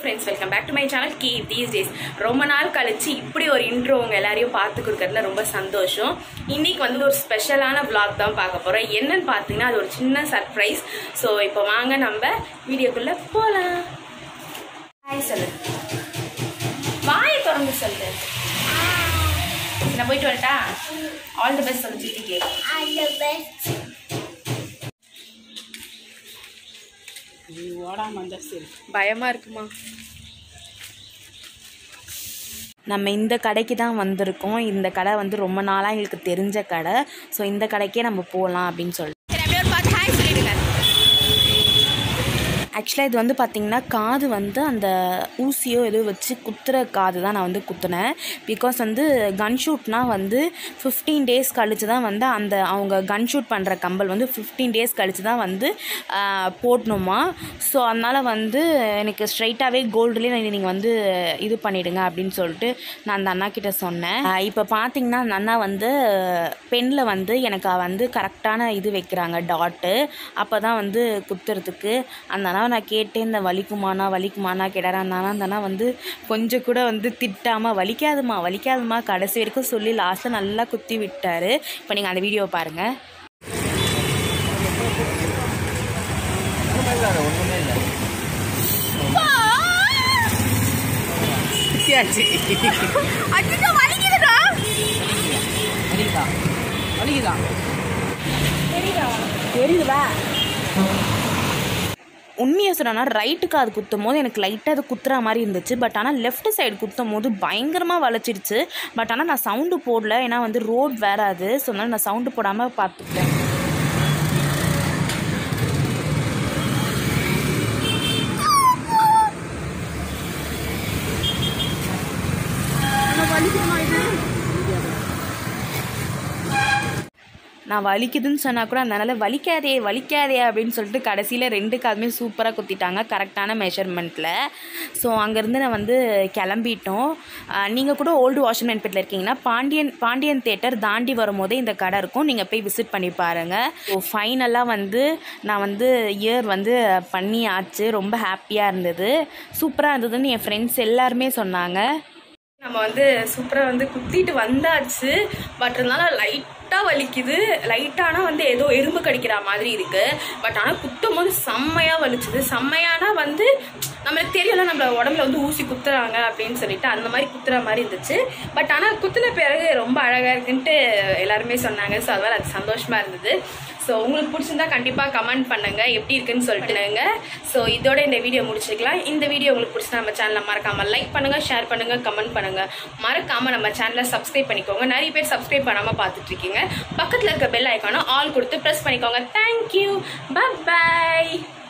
friends, welcome back to my channel Keep These Days. ரொம்ப நாள் கழிச்சு இப்படி ஒரு இன்ட்ரோ உங்க எல்லாரையும் பார்த்து கொடுக்கறதுல ரொம்ப சந்தோஷம். இன்னைக்கு வந்து ஒரு ஸ்பெஷலான vlog தான் பார்க்க போறோம். என்னன்னு பார்த்தீங்கன்னா அது ஒரு சின்ன சர்ப்ரைஸ். ஸோ இப்போ வாங்க நம்ம வீடியோக்குள்ள போலாம். ஹாய் சொல்லு, வாயை திறந்து சொல்லு. நான் போயிட்டு வரட்டா? ஆல் தி பெஸ்ட் சொல்லு சித்திக்கு. All the best. பயமா இருக்குமா? நம்ம இந்த கடைக்கு தான் வந்திருக்கோம். இந்த கடை வந்து ரொம்ப நாளாக எங்களுக்கு தெரிஞ்ச கடை. ஸோ இந்த கடைக்கே நம்ம போகலாம் அப்படின்னு சொல்லிட்டு ஆக்சுவலாக இது வந்து பார்த்திங்கன்னா காது வந்து அந்த ஊசியோ ஏதோ வச்சு குத்துற காது தான் நான் வந்து குத்துனேன். பிகாஸ் வந்து கன் ஷூட்னால் வந்து 15 days கழித்து தான் வந்து அந்த அவங்க கன் ஷூட் பண்ணுற கம்பல் வந்து 15 days கழித்து தான் வந்து போடணுமா. ஸோ அதனால் வந்து எனக்கு ஸ்ட்ரைட்டாகவே கோல்டுலேயே நீங்கள் வந்து இது பண்ணிவிடுங்க அப்படின்னு சொல்லிட்டு நான் அந்த அண்ணா கிட்டே சொன்னேன். இப்போ பார்த்திங்கன்னா அந்த அண்ணா வந்து பெண்ணில் வந்து எனக்கு வந்து கரெக்டான இது வைக்கிறாங்க டாட்டு. அப்போ தான் வந்து குத்துறதுக்கு அந்த அண்ணா நான் கேட்டேன், இந்த வலிக்குமானா கேட்டாரா. அந்த அண்ணா வந்து கொஞ்சம் கூட வந்து திட்டாமல் வலிக்காதுமா கடைசி வரைக்கும் சொல்லி லாஸ்ட்டில் நல்லா குத்தி விட்டார். இப்போ நீங்கள் அந்த வீடியோவை பாருங்கள். தெரியுதா? உண்மையாக சொன்னா ரைட்டுக்கு அது குத்தும் போது எனக்கு லைட்டாக அது குத்துற மாதிரி இருந்துச்சு. பட் ஆனால் லெஃப்ட் சைடு குத்தும் போது பயங்கரமாக வளைச்சிருச்சு. பட் ஆனால் நான் சவுண்டு போடல, ஏன்னா வந்து ரோட் வேற அது. ஸோ அதனால் நான் சவுண்டு போடாமல் பார்த்துக்கிட்டேன். நான் வலிக்குதுன்னு சொன்னால் கூட அதனால் வலிக்காதே அப்படின்னு சொல்லிட்டு கடைசியில் 2 காதுமே சூப்பராக குத்திட்டாங்க கரெக்டான மெஷர்மெண்ட்டில். ஸோ அங்கேருந்து நான் வந்து கிளம்பிட்டோம். நீங்கள் கூட ஓல்டு வாஷர்மேன்பேட்டில் இருக்கீங்கன்னா பாண்டியன் தேட்டர் தாண்டி வரும்போதே இந்த கடை இருக்கும், நீங்கள் போய் விசிட் பண்ணி பாருங்கள். ஸோ ஃபைனலாக வந்து நான் வந்து இயர் வந்து பண்ணியாச்சு. ரொம்ப ஹாப்பியாக இருந்தது, சூப்பராக இருந்ததுன்னு என் ஃப்ரெண்ட்ஸ் எல்லாருமே சொன்னாங்க. நம்ம வந்து சூப்பராக வந்து குத்திட்டு வந்தாச்சு. பட் இருந்தாலும் லைட்டாக வலிக்குது. லைட்டானா வந்து ஏதோ எறும்பு கடிக்கிற மாதிரி இருக்கு. பட் ஆனால் குத்தும் போது செம்மையாக வலிச்சுது. செம்மையானா வந்து நம்மளுக்கு தெரியல நம்ம உடம்புல வந்து ஊசி குத்துறாங்க அப்படின்னு சொல்லிட்டு அந்த மாதிரி குத்துற மாதிரி இருந்துச்சு. பட் ஆனால் குத்துன பிறகு ரொம்ப அழகாக இருக்குன்ட்டு எல்லாருமே சொன்னாங்க. ஸோ அதனால் அது சந்தோஷமாக இருந்தது. ஸோ உங்களுக்கு பிடிச்சிருந்தா கண்டிப்பாக கமெண்ட் பண்ணுங்கள் எப்படி இருக்குன்னு சொல்லிட்டுங்க. ஸோ இதோட இந்த வீடியோ முடிச்சுக்கலாம். இந்த வீடியோ உங்களுக்கு பிடிச்சா நம்ம சேனலை மறக்காமல் லைக் பண்ணுங்கள், ஷேர் பண்ணுங்கள், கமெண்ட் பண்ணுங்கள். மறக்காமல் நம்ம சேனலை சப்ஸ்கிரைப் பண்ணிக்கோங்க. நிறைய பேர் சப்ஸ்கிரைப் பண்ணாமல் பார்த்துட்டு இருக்கீங்க. பக்கத்தில் இருக்க பெல் ஐக்கானை ஆல் கொடுத்து ப்ரெஸ் பண்ணிக்கோங்க. Thank you, by.